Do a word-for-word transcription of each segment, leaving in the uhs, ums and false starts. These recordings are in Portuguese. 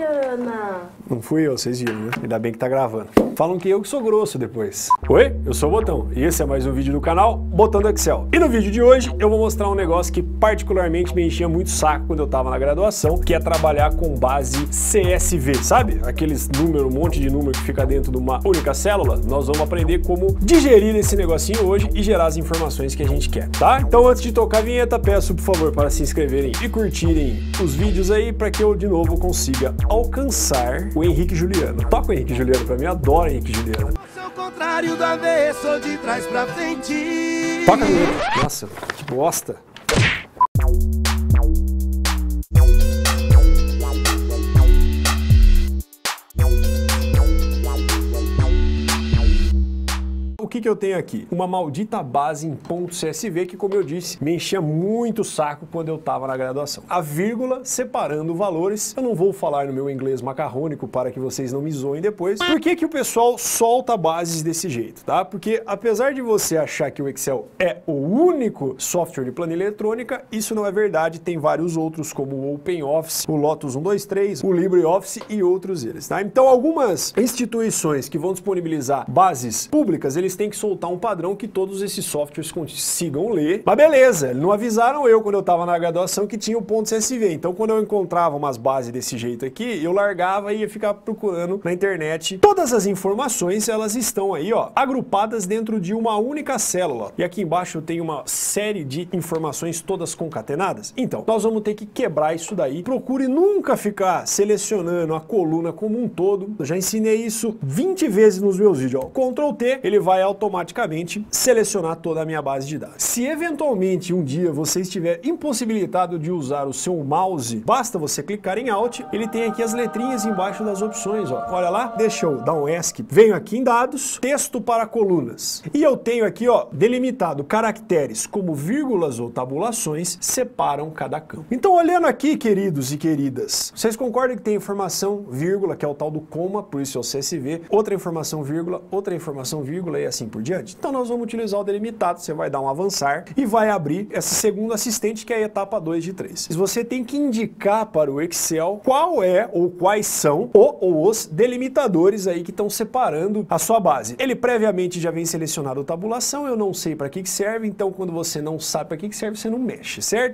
Juliana. Não fui eu, vocês viram, né? Ainda bem que tá gravando. Falam que eu que sou grosso depois. Oi, eu sou o Botão e esse é mais um vídeo do canal Botão do Excel. E no vídeo de hoje eu vou mostrar um negócio que particularmente me enchia muito saco quando eu tava na graduação, que é trabalhar com base C S V, sabe? Aqueles números, um monte de número que fica dentro de uma única célula. Nós vamos aprender como digerir esse negocinho hoje e gerar as informações que a gente quer, tá? Então antes de tocar a vinheta, peço por favor para se inscreverem e curtirem os vídeos aí para que eu de novo consiga alcançar o Henrique Juliano. Toca o Henrique Juliano pra mim, eu adoro Henrique Juliano. Ao contrário do avesso, de trás pra frente. Toca a vinheta. Nossa, que bosta. O que que eu tenho aqui? Uma maldita base em .csv que, como eu disse, me enchia muito o saco quando eu estava na graduação. A vírgula separando valores. Eu não vou falar no meu inglês macarrônico para que vocês não me zoem depois. Por que que o pessoal solta bases desse jeito, tá? Porque apesar de você achar que o Excel é o único software de planilha eletrônica, isso não é verdade. Tem vários outros, como o OpenOffice, o Lotus um dois três, o LibreOffice e outros eles, tá? Então algumas instituições que vão disponibilizar bases públicas, eles tem que soltar um padrão que todos esses softwares consigam ler. Mas beleza, não avisaram eu quando eu estava na graduação que tinha o .csv. Então quando eu encontrava umas bases desse jeito aqui, eu largava e ia ficar procurando na internet. Todas as informações, elas estão aí, ó, agrupadas dentro de uma única célula. E aqui embaixo eu tenho uma série de informações todas concatenadas. Então, nós vamos ter que quebrar isso daí. Procure nunca ficar selecionando a coluna como um todo. Eu já ensinei isso vinte vezes nos meus vídeos, ó. control T, ele vai automaticamente selecionar toda a minha base de dados. Se eventualmente um dia você estiver impossibilitado de usar o seu mouse, basta você clicar em Alt, ele tem aqui as letrinhas embaixo das opções, ó. Olha lá, deixa eu dar um ESC, venho aqui em dados, texto para colunas. E eu tenho aqui, ó, delimitado caracteres como vírgulas ou tabulações separam cada campo. Então, olhando aqui, queridos e queridas, vocês concordam que tem informação, vírgula, que é o tal do coma, por isso é o C S V, outra informação, vírgula, outra informação, vírgula e assim por diante? Então nós vamos utilizar o delimitado, você vai dar um avançar e vai abrir essa segunda assistente que é a etapa dois de três. Você tem que indicar para o Excel qual é ou quais são o ou os delimitadores aí que estão separando a sua base. Ele previamente já vem selecionado a tabulação, eu não sei para que que serve, então quando você não sabe para que que serve, você não mexe, certo?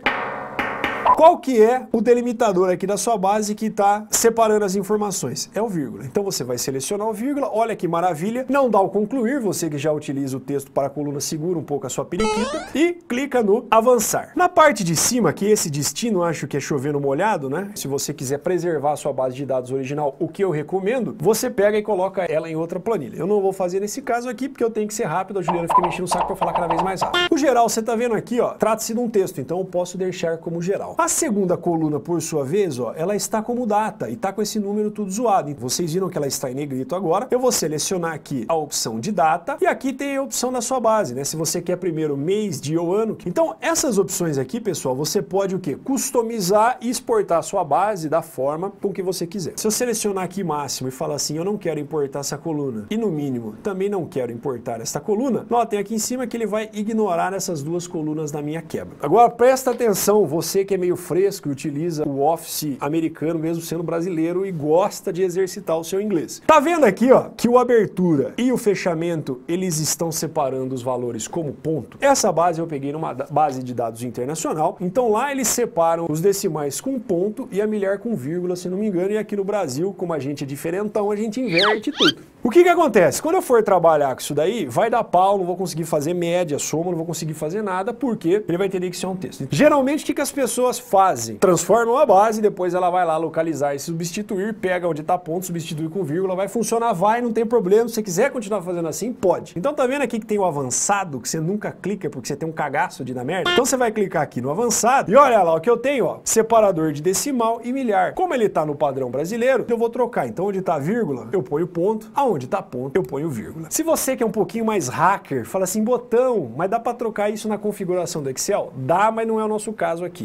Qual que é o delimitador aqui da sua base que está separando as informações? É o vírgula. Então você vai selecionar o vírgula, olha que maravilha, não dá o concluir, você que já utiliza o texto para a coluna, segura um pouco a sua periquita e clica no avançar. Na parte de cima, que esse destino acho que é chover no molhado, né? Se você quiser preservar a sua base de dados original, o que eu recomendo, você pega e coloca ela em outra planilha. Eu não vou fazer nesse caso aqui porque eu tenho que ser rápido, a Juliana fica mexendo o saco para falar cada vez mais rápido. O geral, você está vendo aqui, ó, trata-se de um texto, então eu posso deixar como geral. A segunda coluna, por sua vez, ó, ela está como data e está com esse número tudo zoado. Vocês viram que ela está em negrito agora. Eu vou selecionar aqui a opção de data e aqui tem a opção da sua base, né? Se você quer primeiro mês, dia ou ano. Então, essas opções aqui, pessoal, você pode o quê? Customizar e exportar a sua base da forma com que você quiser. Se eu selecionar aqui máximo e falar assim, eu não quero importar essa coluna e no mínimo também não quero importar esta coluna, notem aqui em cima que ele vai ignorar essas duas colunas na minha quebra. Agora, presta atenção, você que é meio fresco, que utiliza o Office americano, mesmo sendo brasileiro, e gosta de exercitar o seu inglês. Tá vendo aqui, ó, que o abertura e o fechamento, eles estão separando os valores como ponto? Essa base eu peguei numa base de dados internacional, então lá eles separam os decimais com ponto e a milhar com vírgula, se não me engano, e aqui no Brasil, como a gente é diferentão, a gente inverte tudo. O que que acontece? Quando eu for trabalhar com isso daí, vai dar pau, não vou conseguir fazer média, soma, não vou conseguir fazer nada, porque ele vai entender que isso é um texto. Geralmente, o que que as pessoas fazem? Transformam a base, depois ela vai lá localizar e substituir, pega onde está ponto, substitui com vírgula, vai funcionar, vai, não tem problema. Se você quiser continuar fazendo assim, pode. Então tá vendo aqui que tem o avançado, que você nunca clica porque você tem um cagaço de dar merda? Então você vai clicar aqui no avançado e olha lá o que eu tenho, ó, separador de decimal e milhar. Como ele tá no padrão brasileiro, eu vou trocar. Então onde tá vírgula, eu ponho ponto, aonde tá ponto, eu ponho vírgula. Se você que é um pouquinho mais hacker, fala assim, Botão, mas dá para trocar isso na configuração do Excel? Dá, mas não é o nosso caso aqui. E você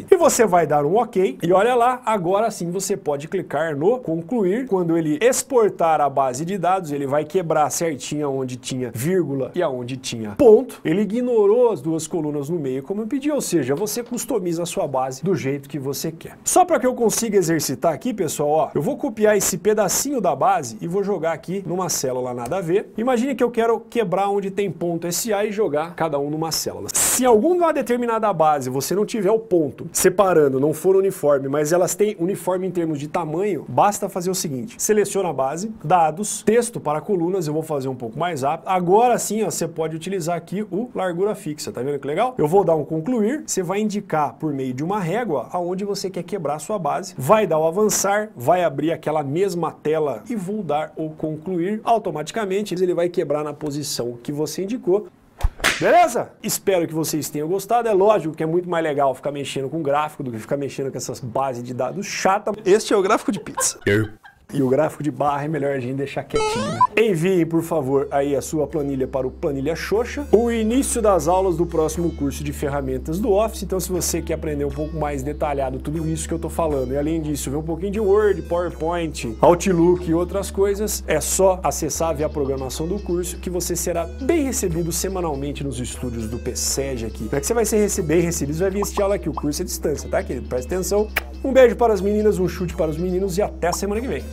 vai dar um OK e olha lá, agora sim você pode clicar no concluir. Quando ele exportar a base de dados, ele vai quebrar certinho onde tinha vírgula e aonde tinha ponto. Ele ignorou as duas colunas no meio como eu pedi, ou seja, você customiza a sua base do jeito que você quer. Só para que eu consiga exercitar aqui, pessoal, ó, eu vou copiar esse pedacinho da base e vou jogar aqui numa célula nada a ver. Imagine que eu quero quebrar onde tem ponto S A e jogar cada um numa célula. Se alguma determinada base você não tiver o ponto separando, não for uniforme, mas elas têm uniforme em termos de tamanho, basta fazer o seguinte: seleciona a base, dados, texto para colunas, eu vou fazer um pouco mais rápido. Agora sim, ó, você pode utilizar aqui o largura fixa, tá vendo que legal? Eu vou dar um concluir, você vai indicar por meio de uma régua aonde você quer quebrar a sua base, vai dar o avançar, vai abrir aquela mesma tela e vou dar o concluir. Automaticamente ele vai quebrar na posição que você indicou. Beleza? Espero que vocês tenham gostado. É lógico que é muito mais legal ficar mexendo com gráfico do que ficar mexendo com essas bases de dados chatas. Este é o gráfico de pizza. E o gráfico de barra é melhor a gente deixar quietinho. Enviem, por favor, aí a sua planilha para o Planilha Xoxa. O início das aulas do próximo curso de ferramentas do Office. Então, se você quer aprender um pouco mais detalhado tudo isso que eu tô falando, e além disso, ver um pouquinho de Word, PowerPoint, Outlook e outras coisas, é só acessar, ver a programação do curso, que você será bem recebido semanalmente nos estúdios do P S E G aqui. Não é que você vai ser bem recebido, você vai vir assistir aula aqui. O curso é à distância, tá, querido? Presta atenção. Um beijo para as meninas, um chute para os meninos e até a semana que vem.